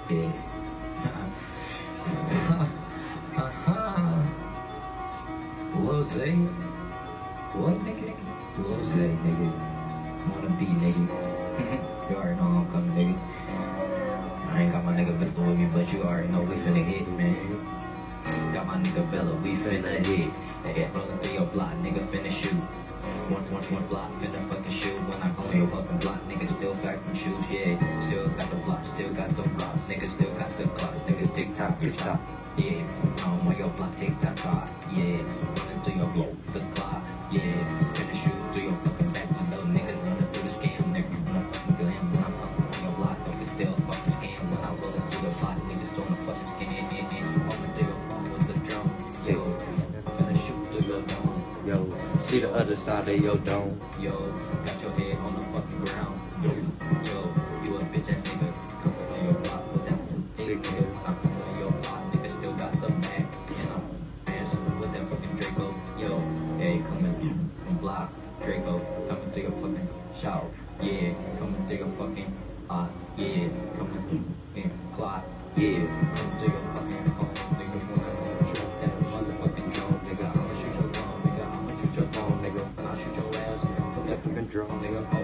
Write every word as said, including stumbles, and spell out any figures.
Yeah. Uh-huh. Lil Zay. What, nigga? Lil Zay, nigga. Wanna be, nigga. You already know I'm coming, nigga. I ain't got my nigga Villa with me, but you already know we finna hit, man. Got my nigga Villa, we finna hit. Hey, rolling through your block, nigga finna shoot. One, one, one block, finna fucking shoot. When I go on your fucking block, nigga still factoring shoes, yeah. Still got the block, still got the blocks, nigga still got the clocks, niggas tick tock, tick tock, yeah. I'm on your block, tick tock, tock, yeah. Running through your block, the clock, yeah. Finna shoot through your fucking back window, niggas running through the scam, nigga wanna fucking glam. When I'm on your block, nigga still fucking scam. When I roll it through the block, niggas still on the fucking scam. Rolling through your phone with the drum, yo. Finna shoot through your dome. Yo, see the other side of your dome. Yo, got your head on the fucking ground. Yo, yo, you a bitch ass nigga. Coming on your block with that dick nigga. When I'm coming on your block, nigga still got the Mac. And I'm dancing with that fucking Draco. Yo, hey, coming on block, Draco. Coming through your fucking shower. Yeah, coming through your fucking uh, yeah, coming through your clock. Yeah, coming through your fucking phone. Nigga, when I shoot that motherfucking drone, nigga, I'ma shoot your phone, nigga, I'ma shoot your phone, nigga, and I'll shoot your ass with that fucking drone, nigga.